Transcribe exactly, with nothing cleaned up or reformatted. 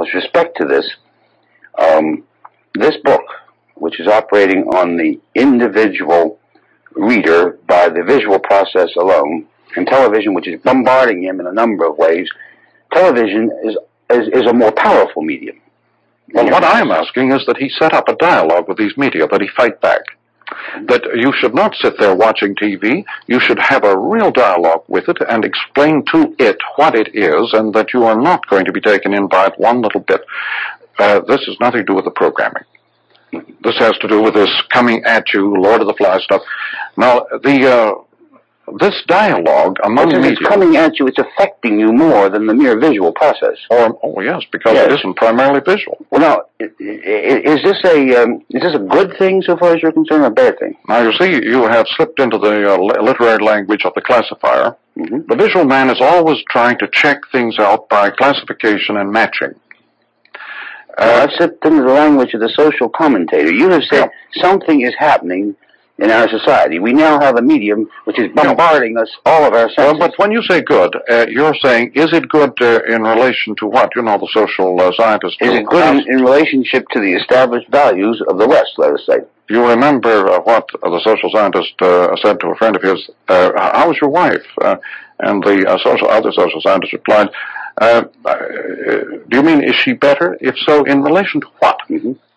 with respect to this, um, this book, which is operating on the individual reader by the visual process alone, and television, which is bombarding him in a number of ways, television is, is, is a more powerful medium. Well, what I'm asking is that he set up a dialogue with these media, that he fight back. That you should not sit there watching T V, you should have a real dialogue with it and explain to it what it is, and that you are not going to be taken in by it one little bit. Uh, this has nothing to do with the programming. This has to do with this coming at you, Lord of the Flies stuff. Now, the uh, this dialogue among media... media... It's coming at you, it's affecting you more than the mere visual process. Or, oh, yes, because yes. It isn't primarily visual. Well, now, is this a um, is this a good thing so far as you're concerned, or a bad thing? Now, you see, you have slipped into the uh, literary language of the classifier. Mm-hmm. The visual man is always trying to check things out by classification and matching. Uh, well, I've slipped into the language of the social commentator. You have said yeah. something is happening in our society. We now have a medium which is bombarding no. us, all of our senses. Well, but when you say good, uh, you're saying, is it good uh, in relation to what? You know, the social uh, scientists... Is it good in, in relationship to the established values of the West, let us say? You remember uh, what uh, the social scientist uh, said to a friend of his, uh, how's your wife? Uh, and the uh, social, other social scientist replied, uh, uh, do you mean, is she better? If so, in relation to what? Mm-hmm.